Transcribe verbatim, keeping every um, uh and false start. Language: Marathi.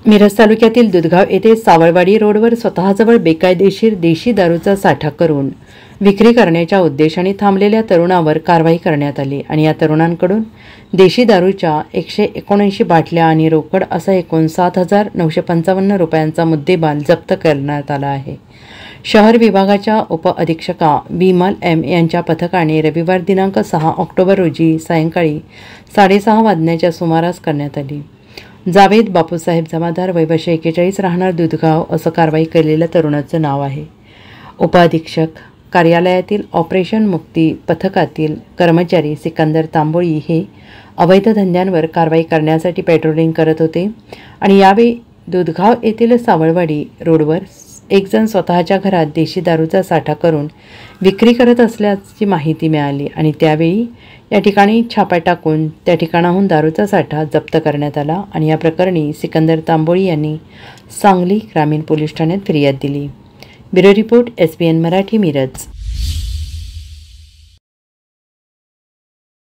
मिरज तालुक्यातील दुधगाव येथे सावळवाडी रोडवर स्वतःजवळ बेकायदेशीर देशी दारूचा साठा करून विक्री करण्याच्या उद्देशाने थांबलेल्या तरुणावर कारवाई करण्यात आली आणि या तरुणांकडून देशी दारूच्या एकशे एकोणऐंशी बाटल्या आणि रोकड असा एकूण सात हजार नऊशे पंचावन्न रुपयांचा मुद्देमाल जप्त करण्यात आला आहे। शहर विभागाच्या उपअधीक्षका विमल एम यांच्या पथकाने रविवार दिनांक सहा ऑक्टोबर रोजी सायंकाळी साडेसहा वाजण्याच्या सुमारास करण्यात आली। जावेद बापूसाहेब जमादार वय वर्ष एक्केचाळीस राहणार दुधगाव असं कारवाई केलेल्या तरुणाचं नाव आहे। उपअधीक्षक कार्यालयातील ऑपरेशन मुक्ती पथकातील कर्मचारी सिकंदर तांबोळी हे अवैध धंद्यांवर कारवाई करण्यासाठी पेट्रोलिंग करत होते आणि यावेळी दुधगाव येथील सावळवाडी रोडवर एक जण स्वतःच्या घरात देशी दारूचा साठा करून विक्री करत असल्याची माहिती मिळाली आणि त्यावेळी या ठिकाणी छापा टाकून त्या ठिकाणाहून दारूचा साठा जप्त करण्यात आला आणि या प्रकरणी सिकंदर तांबोळी यांनी सांगली ग्रामीण पोलीस ठाण्यात फिर्याद दिली। Bureau report S B N Marathi Miraj.